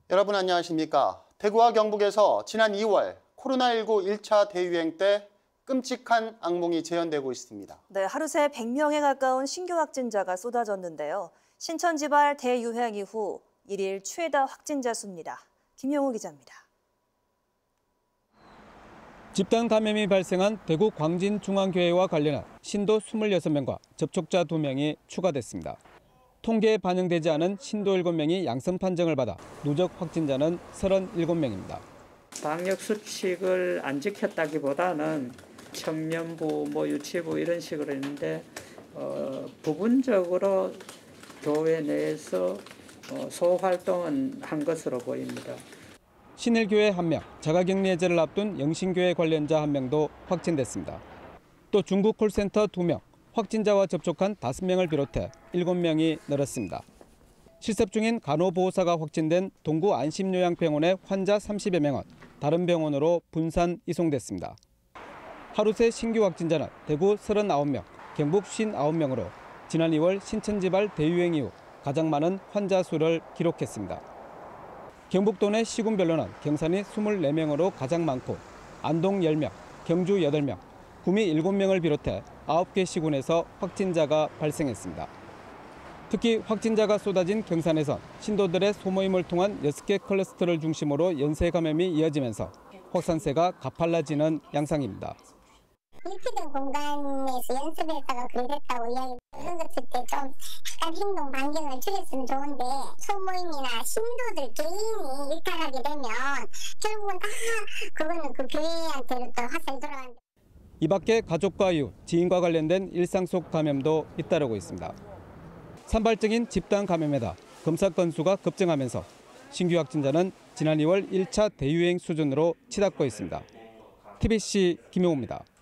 여러분 안녕하십니까? 대구와 경북에서 지난 2월 코로나19 1차 대유행 때 끔찍한 악몽이 재현되고 있습니다. 네, 하루 새 100명에 가까운 신규 확진자가 쏟아졌는데요. 신천지발 대유행 이후 1일 최다 확진자 수입니다. 김영우 기자입니다. 집단 감염이 발생한 대구 광진중앙교회와 관련한 신도 26명과 접촉자 2명이 추가됐습니다. 통계에 반영되지 않은 신도 7명이 양성 판정을 받아 누적 확진자는 37명입니다. 방역 수칙을 안 지켰다기보다는 청년부, 유치부 이런 식으로 했는데 부분적으로 교회 내에서 소활동은 한 것으로 보입니다. 신일교회 1명, 자가격리 해제를 앞둔 영신교회 관련자 1명도 확진됐습니다. 또 중국 콜센터 2명, 확진자와 접촉한 5명을 비롯해 7명이 늘었습니다. 실습 중인 간호보호사가 확진된 동구 안심요양병원의 환자 30여 명은 다른 병원으로 분산 이송됐습니다. 하루 새 신규 확진자는 대구 39명, 경북 59명으로 지난 2월 신천지발 대유행 이후 가장 많은 환자 수를 기록했습니다. 경북도 내 시군별로는 경산이 24명으로 가장 많고 안동 10명, 경주 8명, 구미 7명을 비롯해 9개 시군에서 확진자가 발생했습니다. 특히 확진자가 쏟아진 경산에선 신도들의 소모임을 통한 6개 클러스터를 중심으로 연쇄 감염이 이어지면서 확산세가 가팔라지는 양상입니다. 밀폐된 공간에서 연습했다가 그랬다고 이야기 이런 것들 때 좀 약간 행동 반경을 줄였으면 좋은데 소모임이나 신도들 개인이 일탈하게 되면 결국은 다 그거는 그 교회한테로 또 화살이 돌아가는데. 이 밖에 가족과 이웃, 지인과 관련된 일상 속 감염도 잇따르고 있습니다. 산발적인 집단 감염에다 검사 건수가 급증하면서 신규 확진자는 지난 2월 1차 대유행 수준으로 치닫고 있습니다. TBC 김용우입니다.